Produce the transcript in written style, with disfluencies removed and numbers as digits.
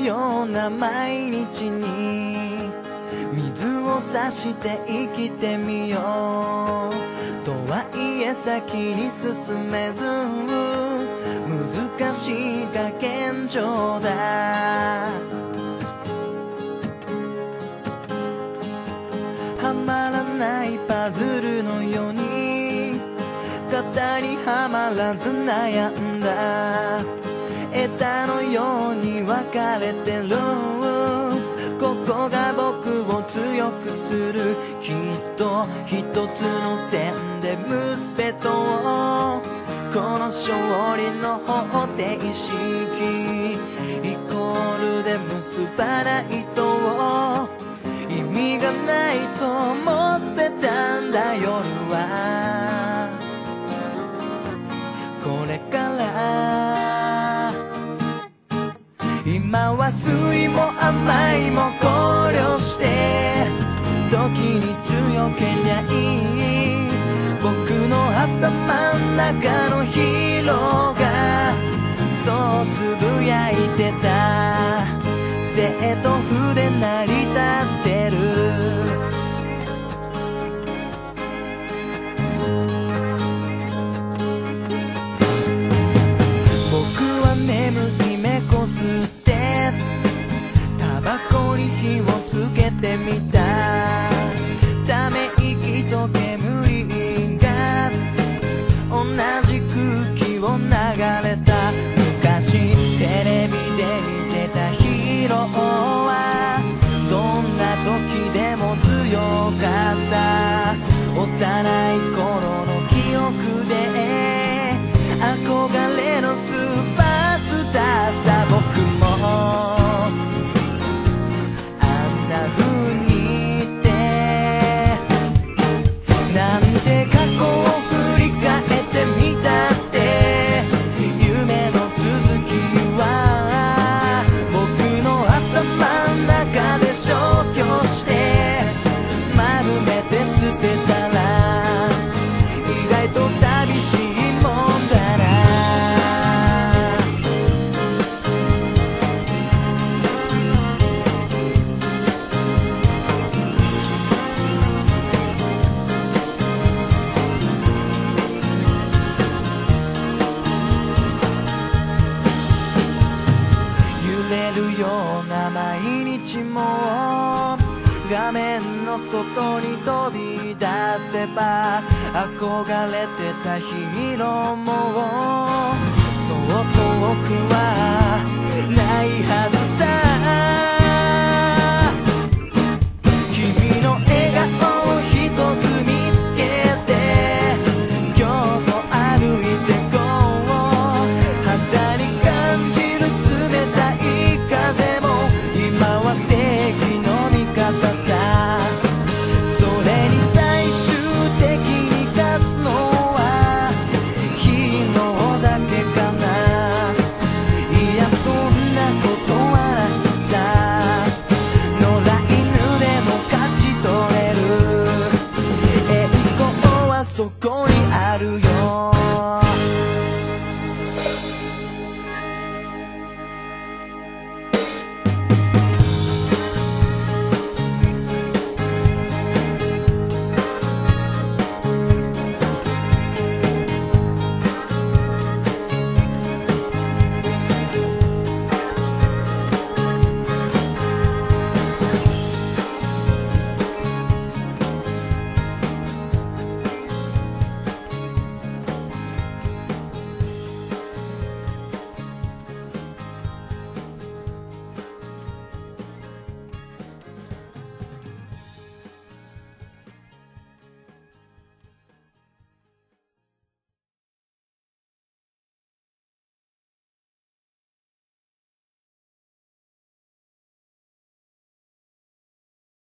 ような毎日に水を差して生きてみようとはいえ先に進めず難しいが現状だ。はまらないパズルのように型にはまらず悩んだ。枝のように分かれてる。ここが僕を強くする。きっと一つの線で結べとこの勝利の方程式イコールで結ばないと意味がないと思ってたんだ。夜はこれから今は酸いも甘いも考慮して時に強けりゃいい。僕の頭ん中のヒーローがそうつぶやいてた。生と筆成り立ってる。僕は眠い目こすってタバコに火をつけてみた。ため息と煙が同じ空気を流れた。昔テレビで見てたヒーローはどんな時でも強かった。幼い頃の記憶で憧れのスーパースターさ。僕もあんな風に言ってなんて過去を振り返ってみたって夢の続きは僕の頭ん中で消去して丸めて捨てたら意外と寂しいもんだな。揺れるような毎日も画面の外に飛び出せば憧れてたヒーローもそう遠くはないはずさ。君の笑顔を一つ見つけて今日も歩いてこう。肌に感じる冷たい風も今は正義の味方さ。それに最終的に勝つのはヒーローだけかな。いやそんなことはないさ。野良犬でも勝ち取れる。栄光はそこにあるよ。